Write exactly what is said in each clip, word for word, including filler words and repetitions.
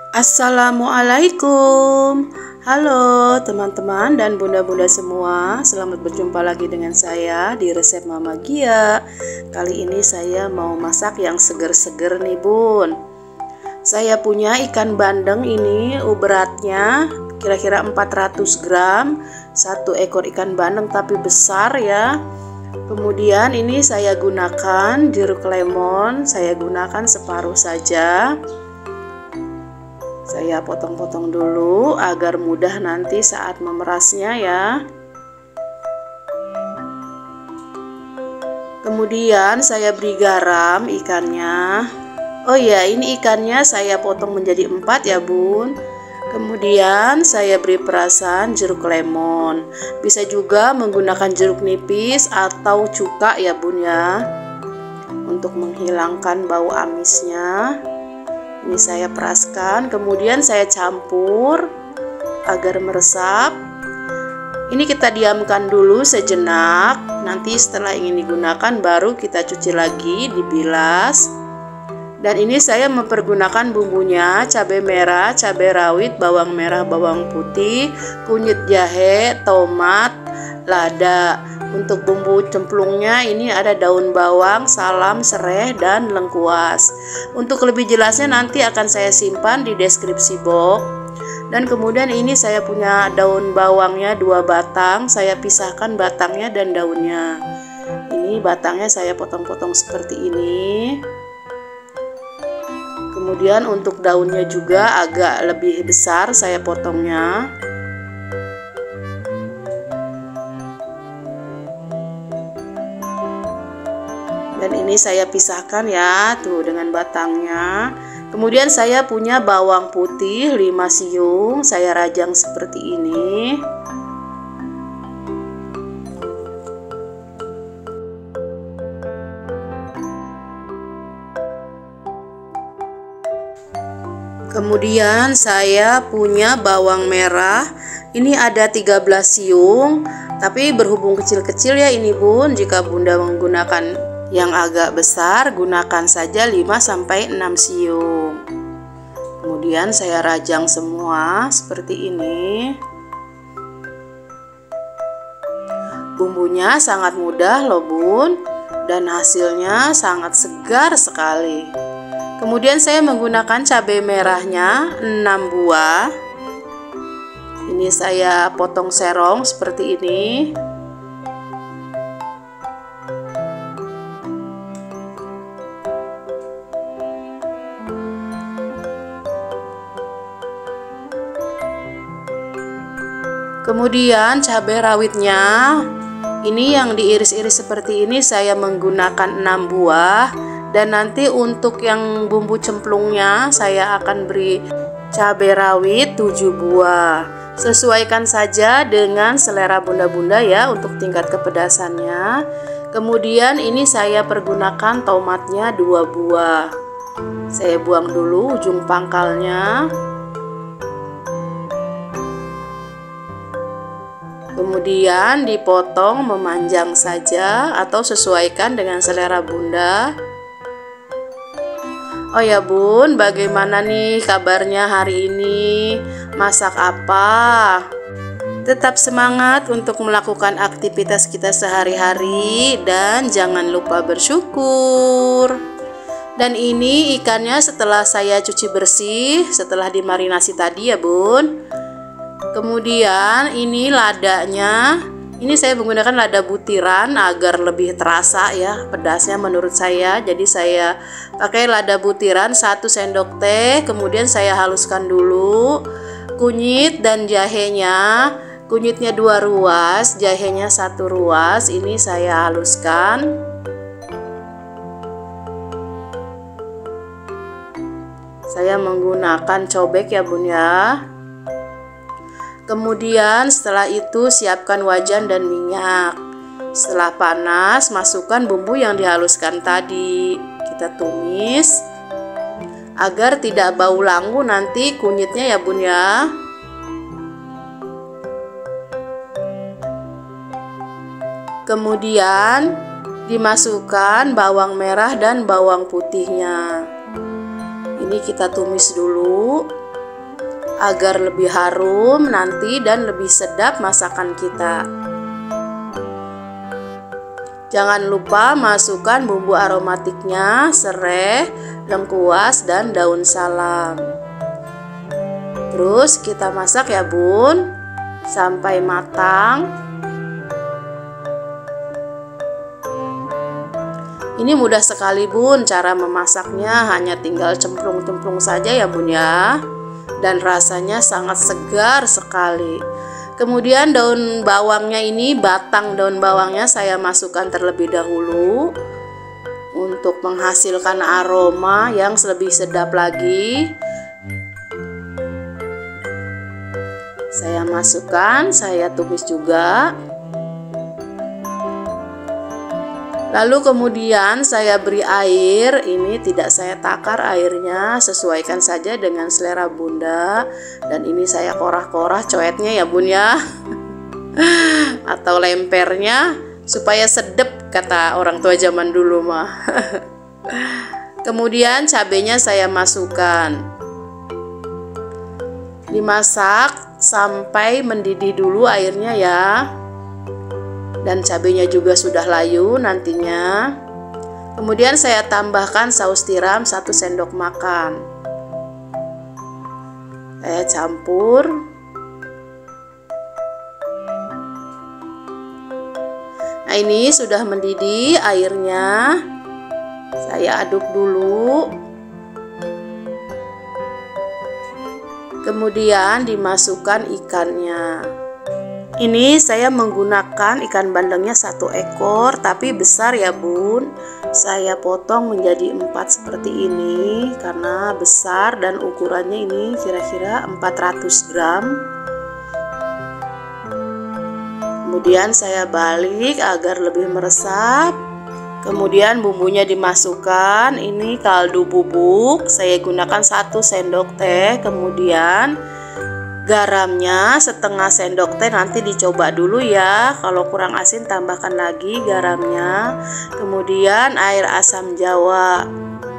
Assalamualaikum. Halo teman-teman dan bunda-bunda semua, selamat berjumpa lagi dengan saya di resep Mama Gia. Kali ini saya mau masak yang seger-seger nih bun. Saya punya ikan bandeng, ini beratnya kira-kira empat ratus gram. Satu ekor ikan bandeng tapi besar ya. Kemudian ini saya gunakan jeruk lemon, saya gunakan separuh saja. Saya potong-potong dulu agar mudah nanti saat memerasnya ya. Kemudian saya beri garam ikannya. Oh ya, ini ikannya saya potong menjadi empat ya bun. Kemudian saya beri perasan jeruk lemon. Bisa juga menggunakan jeruk nipis atau cuka ya bun ya, untuk menghilangkan bau amisnya. Ini saya peraskan, kemudian saya campur agar meresap. Ini kita diamkan dulu sejenak. Nanti setelah ingin digunakan baru kita cuci lagi, dibilas. Dan ini saya mempergunakan bumbunya: cabai merah, cabai rawit, bawang merah, bawang putih, kunyit jahe, tomat, lada. Untuk bumbu cemplungnya ini ada daun bawang, salam, serai, dan lengkuas. Untuk lebih jelasnya nanti akan saya simpan di deskripsi box. Dan kemudian ini saya punya daun bawangnya dua batang, saya pisahkan batangnya dan daunnya. Ini batangnya saya potong-potong seperti ini. Kemudian untuk daunnya juga agak lebih besar saya potongnya. Dan ini saya pisahkan ya, tuh dengan batangnya. Kemudian saya punya bawang putih lima siung, saya rajang seperti ini. Kemudian saya punya bawang merah, ini ada tiga belas siung, tapi berhubung kecil-kecil ya ini bun. Jika bunda menggunakan yang agak besar, gunakan saja lima sampai enam siung. Kemudian saya rajang semua seperti ini. Bumbunya sangat mudah loh bun, dan hasilnya sangat segar sekali. Kemudian saya menggunakan cabai merahnya enam buah. Ini saya potong serong seperti ini. Kemudian cabai rawitnya, ini yang diiris-iris seperti ini saya menggunakan enam buah. Dan nanti untuk yang bumbu cemplungnya saya akan beri cabai rawit tujuh buah. Sesuaikan saja dengan selera bunda-bunda ya untuk tingkat kepedasannya. Kemudian ini saya pergunakan tomatnya dua buah. Saya buang dulu ujung pangkalnya. Kemudian dipotong memanjang saja atau sesuaikan dengan selera bunda. Oh ya bun, bagaimana nih kabarnya hari ini? Masak apa? Tetap semangat untuk melakukan aktivitas kita sehari-hari dan jangan lupa bersyukur. Dan ini ikannya setelah saya cuci bersih, setelah dimarinasi tadi ya bun. Kemudian ini ladanya, ini saya menggunakan lada butiran agar lebih terasa ya pedasnya menurut saya. Jadi saya pakai lada butiran satu sendok teh. Kemudian saya haluskan dulu kunyit dan jahenya. Kunyitnya dua ruas, jahenya satu ruas. Ini saya haluskan. Saya menggunakan cobek ya bun ya. Kemudian setelah itu siapkan wajan dan minyak. Setelah panas, masukkan bumbu yang dihaluskan tadi. Kita tumis agar tidak bau langu nanti kunyitnya ya bun ya. Kemudian dimasukkan bawang merah dan bawang putihnya. Ini kita tumis dulu. agar lebih harum nanti dan lebih sedap masakan kita. Jangan lupa masukkan bumbu aromatiknya, serai, lengkuas, dan daun salam. Terus kita masak ya bun, sampai matang. Ini mudah sekali bun cara memasaknya, hanya tinggal cemplung-cemplung saja ya bun ya. Dan rasanya sangat segar sekali. Kemudian daun bawangnya ini, batang daun bawangnya saya masukkan terlebih dahulu untuk menghasilkan aroma yang lebih sedap lagi. Saya masukkan, saya tumis juga. Lalu kemudian saya beri air, ini tidak saya takar airnya, sesuaikan saja dengan selera bunda. Dan ini saya korah-korah coetnya ya bun ya, atau lempernya supaya sedep kata orang tua zaman dulu mah. Kemudian cabenya saya masukkan, dimasak sampai mendidih dulu airnya ya. Dan cabenya juga sudah layu nantinya. Kemudian saya tambahkan saus tiram satu sendok makan. Saya campur. Nah ini sudah mendidih airnya. Saya aduk dulu. Kemudian dimasukkan ikannya. Ini saya menggunakan ikan bandengnya satu ekor, tapi besar ya bun. Saya potong menjadi empat seperti ini karena besar dan ukurannya ini kira-kira empat ratus gram. Kemudian saya balik agar lebih meresap. Kemudian bumbunya dimasukkan. Ini kaldu bubuk, saya gunakan satu sendok teh. Kemudian garamnya setengah sendok teh, nanti dicoba dulu ya. Kalau kurang asin tambahkan lagi garamnya. Kemudian air asam jawa.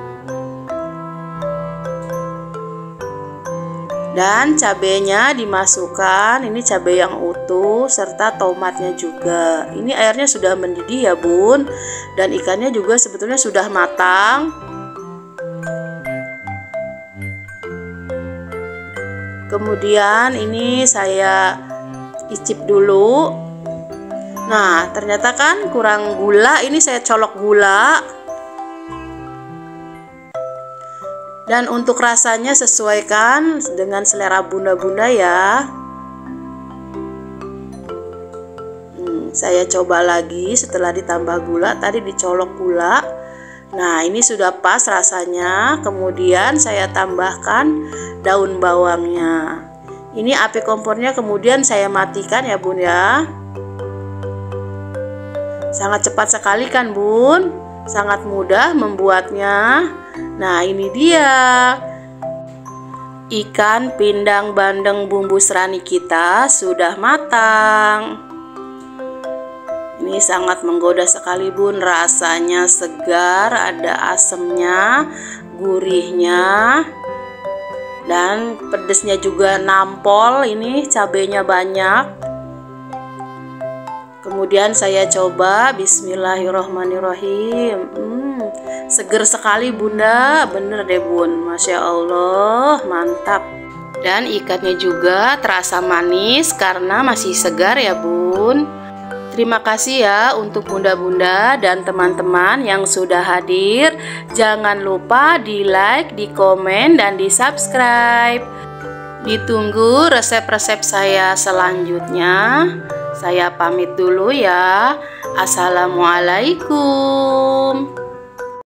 Dan cabenya dimasukkan, ini cabai yang utuh serta tomatnya juga. Ini airnya sudah mendidih ya bun. Dan ikannya juga sebetulnya sudah matang. Kemudian ini saya icip dulu. Nah ternyata kan kurang gula, ini saya colok gula. Dan untuk rasanya sesuaikan dengan selera bunda-bunda ya. hmm, Saya coba lagi setelah ditambah gula, tadi dicolok gula. Nah ini sudah pas rasanya. Kemudian saya tambahkan daun bawangnya. Ini api kompornya kemudian saya matikan ya bun ya. Sangat cepat sekali kan bun, sangat mudah membuatnya. Nah ini dia ikan pindang bandeng bumbu serani kita sudah matang. Ini sangat menggoda sekali bun, rasanya segar, ada asemnya, gurihnya, dan pedesnya juga nampol. Ini cabenya banyak. Kemudian saya coba, bismillahirrohmanirrohim. hmm, Seger sekali bunda, bener deh bun, masya Allah, mantap. Dan ikannya juga terasa manis karena masih segar ya bun. Terima kasih ya untuk bunda-bunda dan teman-teman yang sudah hadir. Jangan lupa di like, di komen, dan di subscribe. Ditunggu resep-resep saya selanjutnya. Saya pamit dulu ya. Assalamualaikum.